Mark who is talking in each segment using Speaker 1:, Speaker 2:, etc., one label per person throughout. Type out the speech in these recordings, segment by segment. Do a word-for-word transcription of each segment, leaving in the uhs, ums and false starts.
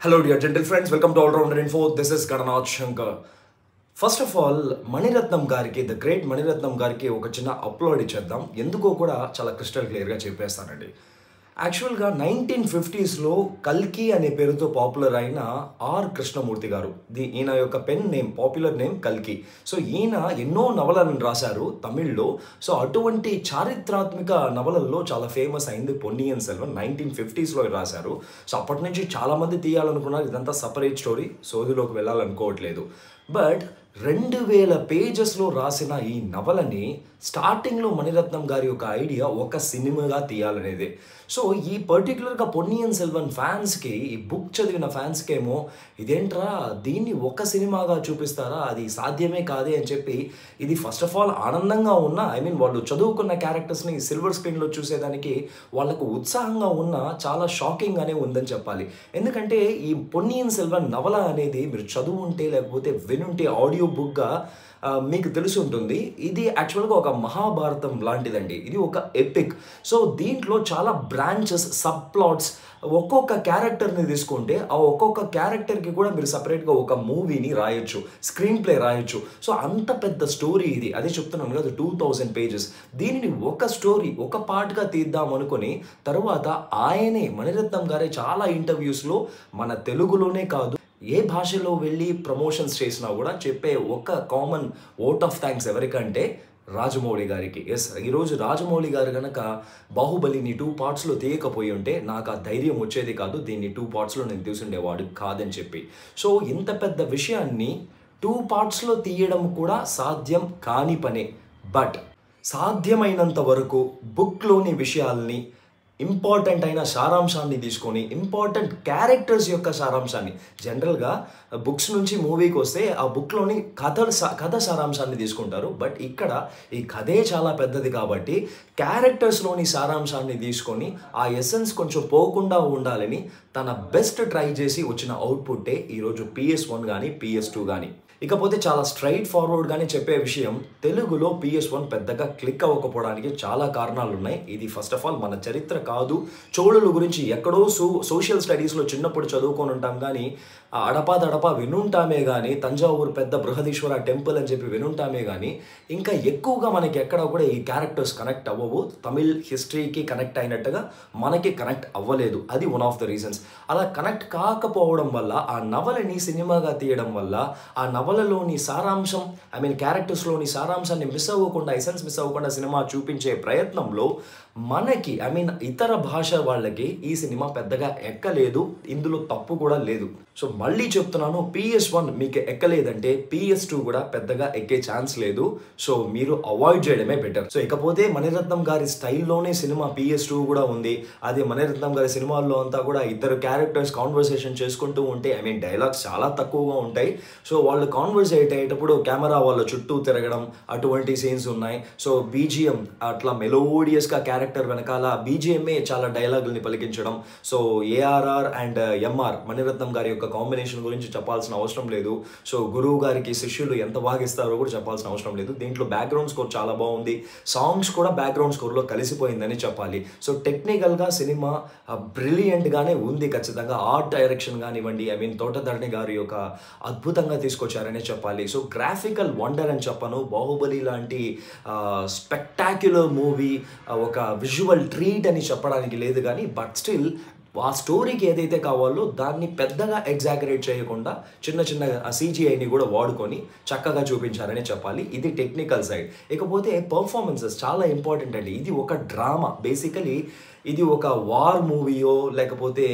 Speaker 1: Hello dear gentle friends, welcome to All Rounder Info. This is Karanath Shankar. First of all Mani Ratnam గారికి the great Mani Ratnam గారికి ఒక చిన్న upload ఇచ్చేద్దాం. ఎందుకో కూడా చాలా క్రిస్టల్ క్లియర్గా చెప్పేస్తానండి. యాక్చువల్గా నైన్టీన్ ఫిఫ్టీస్లో కల్కి అనే పేరుతో పాపులర్ అయిన ఆర్ కృష్ణమూర్తి గారు, ది ఈయన యొక్క పెన్ నేమ్, పాపులర్ నేమ్ కల్కి. సో ఈయన ఎన్నో నవలను రాశారు తమిళ్లో. సో అటువంటి చారిత్రాత్మక నవలల్లో చాలా ఫేమస్ అయింది పొన్నియిన్ సెల్వన్. నైన్టీన్ ఫిఫ్టీస్లో రాశారు. సో అప్పటి నుంచి చాలామంది తీయాలనుకున్నారు. ఇదంతా సపరేట్ స్టోరీ, సోదిలోకి వెళ్ళాలనుకోవట్లేదు. బట్ రెండు వేల పేజెస్లో రాసిన ఈ నవలని స్టార్టింగ్లో మణిరత్నం గారి యొక్క ఐడియా ఒక సినిమాగా తీయాలనేది. సో ఈ పర్టికులర్గా పొన్నియిన్ సెల్వన్ ఫ్యాన్స్కి, ఈ బుక్ చదివిన ఫ్యాన్స్కేమో ఇదేంట్రా దీన్ని ఒక సినిమాగా చూపిస్తారా, అది సాధ్యమే కాదే అని చెప్పి, ఇది ఫస్ట్ ఆఫ్ ఆల్ ఆనందంగా ఉన్న, ఐ మీన్ వాళ్ళు చదువుకున్న క్యారెక్టర్స్ని సిల్వర్ స్క్రీన్లో చూసేదానికి వాళ్ళకు ఉత్సాహంగా ఉన్న చాలా షాకింగ్గానే ఉందని చెప్పాలి. ఎందుకంటే ఈ పొన్నియిన్ సెల్వన్ నవల అనేది మీరు చదువు ఉంటే లేకపోతే వినుంటే ఆడియో బుక్గా మీకు తెలిసి ఉంటుంది. ఇది యాక్చువల్గా ఒక మహాభారతం లాంటిదండి. ఇది ఒక ఎపిక్. సో దీంట్లో చాలా బ్రాంచెస్, సబ్ ప్లాట్స్, ఒక్కొక్క క్యారెక్టర్ని తీసుకుంటే ఆ ఒక్కొక్క క్యారెక్టర్కి కూడా మీరు సపరేట్గా ఒక మూవీని రాయొచ్చు, స్క్రీన్ ప్లే రాయొచ్చు. సో అంత పెద్ద స్టోరీ ఇది. అదే చెప్తున్నాను కదా, టూ థౌజండ్ పేజెస్. దీనిని ఒక స్టోరీ, ఒక పార్ట్గా తీద్దాం అనుకుని తర్వాత ఆయనే మణిరత్నం గారే చాలా ఇంటర్వ్యూస్లో మన తెలుగులోనే కాదు ఏ భాషలో వెళ్ళి ప్రమోషన్స్ చేసినా కూడా చెప్పే ఒక కామన్ ఓట్ ఆఫ్ థ్యాంక్స్ ఎవరికంటే రాజమౌళి గారికి. ఎస్, ఈరోజు రాజమౌళి గారు కనుక బాహుబలిని టూ పార్ట్స్లో తీయకపోయి ఉంటే నాకు ఆ ధైర్యం వచ్చేది కాదు, దీన్ని టూ పార్ట్స్లో నేను తీసుండేవాడు కాదని చెప్పి. సో ఇంత పెద్ద విషయాన్ని టూ పార్ట్స్లో తీయడం కూడా సాధ్యం కాని పనే. బట్ సాధ్యమైనంత వరకు బుక్లోని విషయాల్ని, ఇంపార్టెంట్ అయిన సారాంశాన్ని తీసుకొని, ఇంపార్టెంట్ క్యారెక్టర్స్ యొక్క సారాంశాన్ని, జనరల్గా బుక్స్ నుంచి మూవీకి వస్తే ఆ బుక్లోని కథ కథ సారాంశాన్ని తీసుకుంటారు. బట్ ఇక్కడ ఈ కథే చాలా పెద్దది కాబట్టి క్యారెక్టర్స్లోని సారాంశాన్ని తీసుకొని ఆ ఎసెన్స్ కొంచెం పోకుండా ఉండాలని తన బెస్ట్ ట్రై చేసి వచ్చిన అవుట్పుట్టే ఈరోజు పిఎస్ వన్ కానీ పిఎస్ టూ కానీ. ఇకపోతే చాలా స్ట్రైట్ ఫార్వర్డ్గానే చెప్పే విషయం, తెలుగులో పిఎస్ వన్ పెద్దగా క్లిక్ అవ్వకపోవడానికి చాలా కారణాలు ఉన్నాయి. ఇది ఫస్ట్ ఆఫ్ ఆల్ మన చరిత్ర కాదు. చోళుల గురించి ఎక్కడో సో సోషల్ స్టడీస్లో చిన్నప్పుడు చదువుకొని ఉంటాం కానీ అడపా దడపా వినుంటామే కానీ, తంజావూరు పెద్ద బృహదీశ్వర టెంపుల్ అని చెప్పి వినుంటామే కానీ ఇంకా ఎక్కువగా మనకి ఎక్కడ కూడా ఈ క్యారెక్టర్స్ కనెక్ట్ అవ్వవు. తమిళ్ హిస్టరీకి కనెక్ట్ అయినట్టుగా మనకి కనెక్ట్ అవ్వలేదు. అది వన్ ఆఫ్ ద రీజన్స్. అలా కనెక్ట్ కాకపోవడం వల్ల ఆ నవలని సినిమాగా తీయడం వల్ల ఆ నవలలోని సారాంశం, ఐ మీన్ క్యారెక్టర్స్లోని సారాంశాన్ని మిస్ అవ్వకుండా, ఎసెన్స్ మిస్ అవ్వకుండా సినిమా చూపించే ప్రయత్నంలో మనకి, ఐ మీన్ ఇతర భాష వాళ్ళకి ఈ సినిమా పెద్దగా ఎక్కలేదు. ఇందులో తప్పు కూడా లేదు. సో మళ్ళీ చెప్తున్నాను, పిఎస్ వన్ మీకు ఎక్కలేదంటే పిఎస్ టూ కూడా పెద్దగా ఎక్కే ఛాన్స్ లేదు. సో మీరు అవాయిడ్ చేయడమే బెటర్. సో ఇకపోతే మణిరత్నం గారి స్టైల్లోనే సినిమా పిఎస్ టూ కూడా ఉంది. అది మణిరత్నం గారి సినిమాల్లో అంతా కూడా ఇద్దరు క్యారెక్టర్స్ కాన్వర్సేషన్ చేసుకుంటూ ఉంటే, ఐ మీన్ డైలాగ్స్ చాలా తక్కువగా ఉంటాయి. సో వాళ్ళు కాన్వర్సేట్ అయ్యేటప్పుడు కెమెరా వాళ్ళ చుట్టూ తిరగడం, అటువంటి సీన్స్ ఉన్నాయి. సో బీజిఎం అట్లా మెలోడియస్గా క్యారెక్టర్ వెనకాల బీజిఎంఏ చాలా డైలాగుల్ని పలికించడం. So ARR and MR Mani Ratnam గారి యొక్క కాంబినేషన్ గురించి చెప్పాల్సిన అవసరం లేదు. సో గురువు గారికి శిష్యులు ఎంత బాగా ఇస్తారో కూడా చెప్పాల్సిన అవసరం లేదు. దీంట్లో బ్యాక్గ్రౌండ్ స్కోర్ చాలా బాగుంది. సాంగ్స్ కూడా బ్యాక్గ్రౌండ్ స్కోర్లో కలిసిపోయిందని చెప్పాలి. సో టెక్నికల్గా సినిమా బ్రిలియంట్గానే ఉంది. ఖచ్చితంగా ఆర్ట్ డైరెక్షన్ కానివ్వండి, ఐ మీన్ తోటధరణి గారి యొక్క అద్భుతంగా తీసుకొచ్చారనే చెప్పాలి. సో గ్రాఫికల్ వండర్ అని చెప్పను, బాహుబలి లాంటి స్పెక్టాక్యులర్ మూవీ, ఒక విజువల్ ట్రీట్ అని చెప్పడానికి లేదు కానీ, బట్ స్టిల్ ఆ స్టోరీకి ఏదైతే కావాలో దాన్ని పెద్దగా ఎగ్జాగరేట్ చేయకుండా చిన్న చిన్న సీజీఐని కూడా వాడుకొని చక్కగా చూపించారనే చెప్పాలి. ఇది టెక్నికల్ సైడ్. ఇకపోతే పర్ఫార్మెన్సెస్ చాలా ఇంపార్టెంట్ అండి. ఇది ఒక డ్రామా. బేసికలీ ఇది ఒక వార్ మూవీయో లేకపోతే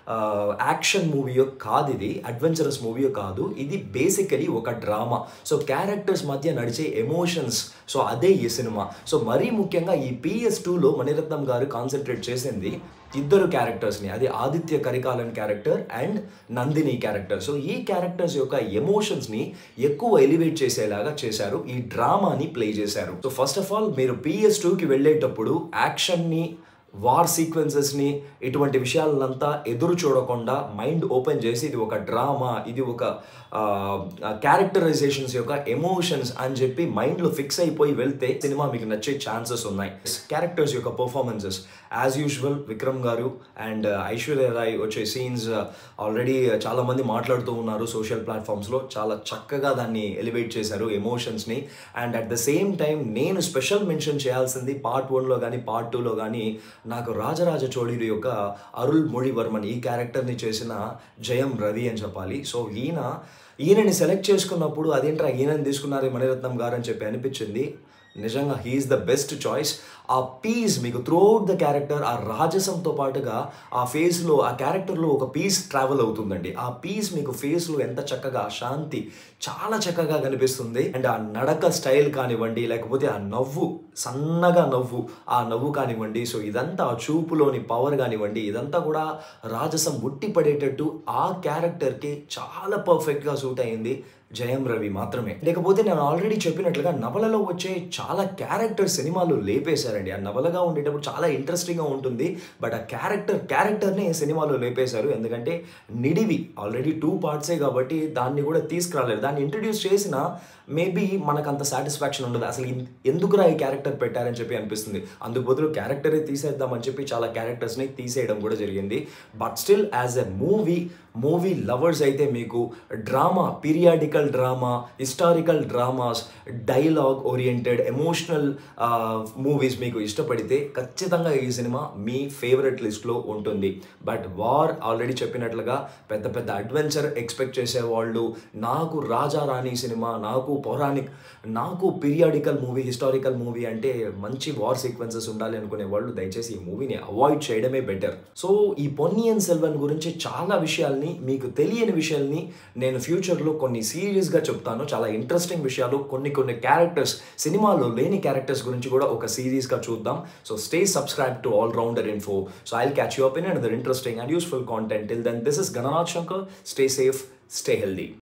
Speaker 1: యాక్షన్ మూవీయో కాదు, ఇది అడ్వెంచరస్ మూవీయో కాదు. ఇది బేసికలీ ఒక డ్రామా. సో క్యారెక్టర్స్ మధ్య నడిచే ఎమోషన్స్, సో అదే ఈ సినిమా. సో మరీ ముఖ్యంగా ఈ పిఎస్ టూలో మణిరత్నం గారు కాన్సన్ట్రేట్ చేసింది ఇద్దరు క్యారెక్టర్స్ని. అది Aditya Karikalan character and Nandini character. So ఈ క్యారెక్టర్స్ యొక్క ఎమోషన్స్ని ఎక్కువ ఎలివేట్ చేసేలాగా చేశారు, ఈ డ్రామాని ప్లే చేశారు. సో ఫస్ట్ ఆఫ్ ఆల్ మీరు పిఎస్ టూకి వెళ్ళేటప్పుడు యాక్షన్ని వార్ సీక్వెన్సెస్ని ఇటువంటి విషయాలంతా ఎదురు చూడకుండా మైండ్ ఓపెన్ చేసి ఇది ఒక డ్రామా, ఇది ఒక క్యారెక్టరైజేషన్స్ యొక్క ఎమోషన్స్ అని చెప్పి మైండ్లో ఫిక్స్ అయిపోయి వెళ్తే సినిమా మీకు నచ్చే ఛాన్సెస్ ఉన్నాయి. క్యారెక్టర్స్ యొక్క పర్ఫార్మెన్సెస్ యాజ్ యూజువల్ విక్రమ్ గారు అండ్ ఐశ్వర్య రాయ్ వచ్చే సీన్స్ ఆల్రెడీ చాలామంది మాట్లాడుతూ ఉన్నారు సోషల్ ప్లాట్ఫామ్స్లో. చాలా చక్కగా దాన్ని ఎలివేట్ చేశారు ఎమోషన్స్ని. And at the same time నేను స్పెషల్ మెన్షన్ చేయాల్సింది పార్ట్ వన్లో కానీ పార్ట్ టూలో కానీ నాకు రాజరాజ చోళుడు యొక్క అరుళ్ మொழிవర్మన్ ఈ క్యారెక్టర్ని చేసిన జయం రవి అని చెప్పాలి. సో ఈయన ఈయనని సెలెక్ట్ చేసుకున్నప్పుడు అదేంట్రా ఈయనని తీసుకున్నారు మణిరత్నం గారు అని చెప్పి అనిపించింది. నిజంగా హీఈస్ ద బెస్ట్ చాయిస్. ఆ పీస్ మీకు త్రూఅవుట్ ద క్యారెక్టర్ ఆ రాజసంతో పాటుగా ఆ ఫేస్లో ఆ క్యారెక్టర్లో ఒక పీస్ ట్రావెల్ అవుతుందండి. ఆ పీస్ మీకు ఫేస్లో ఎంత చక్కగా శాంతి చాలా చక్కగా కనిపిస్తుంది. అండ్ ఆ నడక స్టైల్ కానివ్వండి, లేకపోతే ఆ నవ్వు సన్నగా నవ్వు ఆ నవ్వు కానివ్వండి, సో ఇదంతా ఆ చూపులోని పవర్ కానివ్వండి, ఇదంతా కూడా రాజసం ఉట్టి పడేటట్టు ఆ క్యారెక్టర్కి చాలా పర్ఫెక్ట్గా సూట్ అయింది జయం రవి మాత్రమే. లేకపోతే నేను ఆల్రెడీ చెప్పినట్లుగా నవలలో వచ్చే చాలా క్యారెక్టర్ సినిమాలు లేపేశారండి. ఆ నవలగా ఉండేటప్పుడు చాలా ఇంట్రెస్టింగ్గా ఉంటుంది, బట్ ఆ క్యారెక్టర్ క్యారెక్టర్ని సినిమాలో లేపేశారు. ఎందుకంటే నిడివి ఆల్రెడీ టూ పార్ట్సే కాబట్టి దాన్ని కూడా తీసుకురాలేదు. దాన్ని ఇంట్రడ్యూస్ చేసిన మేబీ మనకు అంత సాటిస్ఫాక్షన్ ఉండదు. అసలు ఎందుకురా ఈ క్యారెక్టర్ పెట్టారని చెప్పి అనిపిస్తుంది. అందుకు బదులు క్యారెక్టరే తీసేద్దామని చెప్పి చాలా క్యారెక్టర్స్ని తీసేయడం కూడా జరిగింది. But still as a movie movie lovers అయితే మీకు drama, periodical drama, historical dramas, dialogue oriented emotional movies మీకు ఇష్టపడితే ఖచ్చితంగా ఈ సినిమా మీ ఫేవరెట్ లిస్ట్లో ఉంటుంది. బట్ వార్ ఆల్రెడీ చెప్పినట్లుగా పెద్ద పెద్ద అడ్వెంచర్ ఎక్స్పెక్ట్ చేసేవాళ్ళు, నాకు రాజా రాణి సినిమా, నాకు పౌరాణిక్, నాకు పీరియాడికల్ మూవీ, హిస్టారికల్ మూవీ అంటే మంచి వార్ సీక్వెన్సెస్ ఉండాలి అనుకునే వాళ్ళు దయచేసి ఈ మూవీని అవాయిడ్ చేయడమే బెటర్. సో ఈ పొన్నియిన్ సెల్వన్ గురించి చాలా విషయాల్ని, మీకు తెలియని విషయాల్ని నేను ఫ్యూచర్లో కొన్ని సీరియస్గా చెప్తాను. చాలా ఇంట్రెస్టింగ్ విషయాలు, కొన్ని కొన్ని క్యారెక్టర్స్, సినిమాలో లేని క్యారెక్టర్స్ గురించి కూడా ఒక సిరీస్గా చూద్దాం. So stay subscribe to all rounder info. So I'll catch you up in another interesting and useful content. Till then, this is Gananath Shankar. Stay safe, stay healthy.